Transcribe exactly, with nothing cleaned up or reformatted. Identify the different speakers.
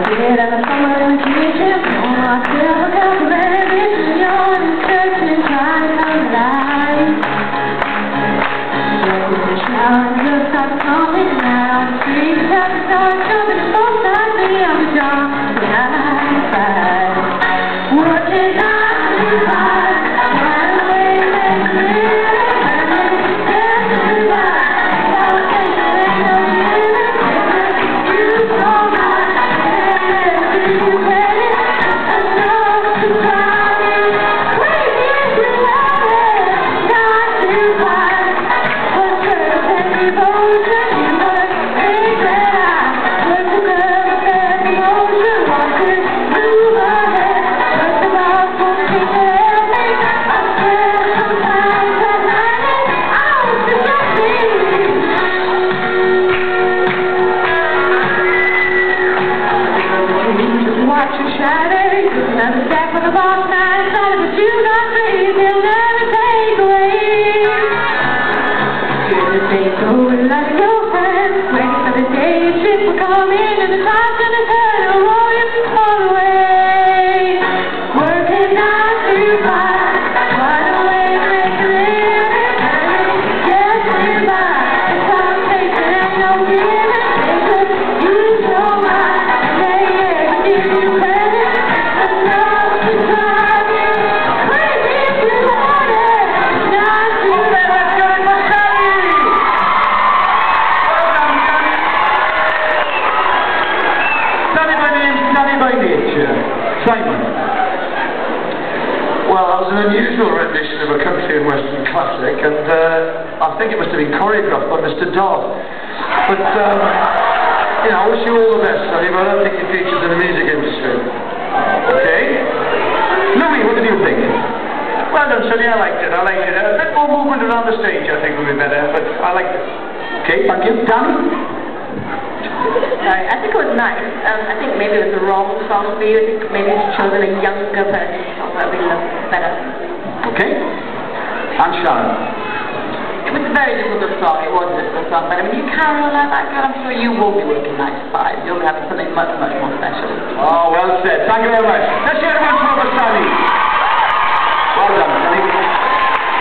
Speaker 1: Well, that was an unusual rendition of a country and western classic, and uh, I think it must have been choreographed by Mister Dodd. But, um, you know, I wish you all the best, Sonny, but I don't think your future's in the music industry. Okay? Louis, what did you think?
Speaker 2: Well done, Sonny, I liked it, I liked it. A bit more movement around the stage, I think, would be better, but I liked it.
Speaker 1: Okay, thank you. Dan?
Speaker 3: Sorry, I think it was nice. Um, I think maybe it was the wrong song for you. I think maybe it's chosen a younger person song that would be better.
Speaker 1: Okay. And Sharon?
Speaker 3: It was a very difficult song. It was a difficult song, but I mean, you carol like that, girl, I'm sure you will be working nine to five. You'll be having something much, much more special.
Speaker 1: Oh, well said. Thank you very much. Let's hear it once more for Sonni.